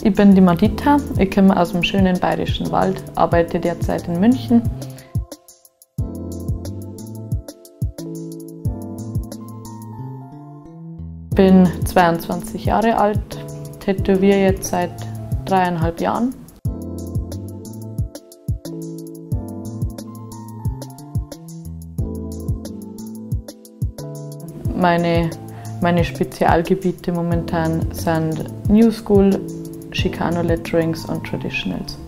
Ich bin die Madita, ich komme aus dem schönen Bayerischen Wald, arbeite derzeit in München. Ich bin 22 Jahre alt, tätowiere jetzt seit 3,5 Jahren. Meine Spezialgebiete momentan sind New School, Chicano Letterings und Traditionals.